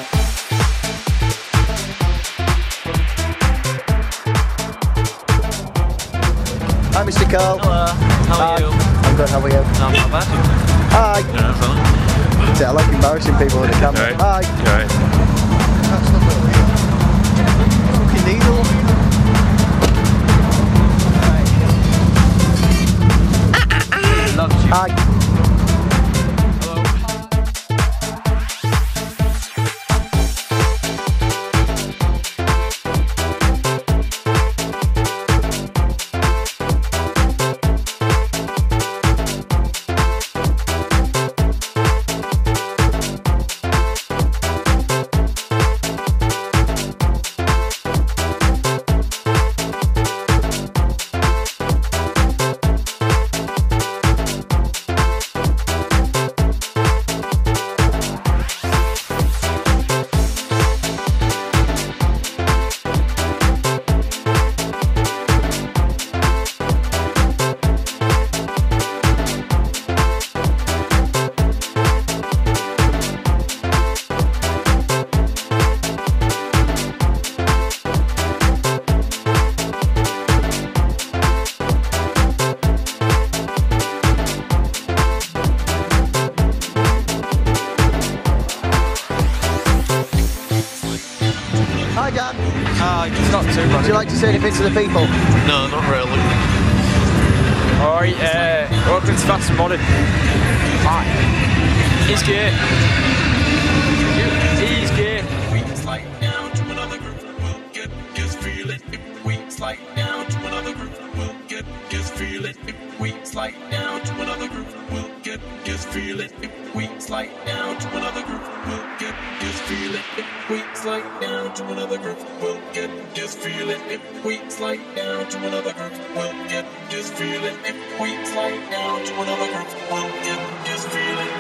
Hi, Mr. Cole. Hello, how are you? I'm good, how are you? No, I'm not bad. Hi. Yeah, fine. I like embarrassing people with the camera. Right. Hi. Right. That's not good. Fucking needle. Loves you. Hi. Hi, Dan. Ah, it's not too bad. Would you like to say anything to the people? No, not really. Alright, welcome to Fast and Modern. Hi. He's gay. He's gay. We slide down to another group, we'll get just feel it. If we slide down to another group, we'll get just feel it. If we slide down to another group, we'll get just feel it. If we slide down to another group, we'll get just feel it. If we slide down to another group, we'll get just feel it. If we slide down to another group, we'll get just feel it. If we slide down to another group, we'll get just feel it.